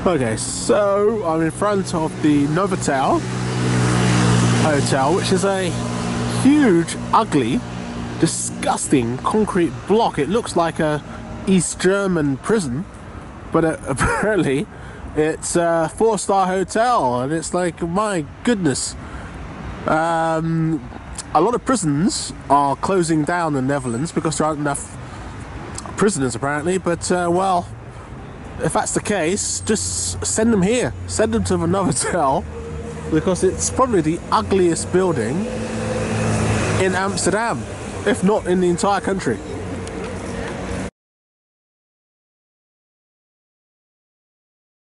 Okay, so I'm in front of the Novotel Hotel, which is a huge, ugly, disgusting concrete block. It looks like a East German prison, but apparently it's a 4-star hotel, and it's like, my goodness. A lot of prisons are closing down in the Netherlands because there aren't enough prisoners apparently, but well, if that's the case, just send them here. Send them to the Novotel, because it's probably the ugliest building in Amsterdam, if not in the entire country.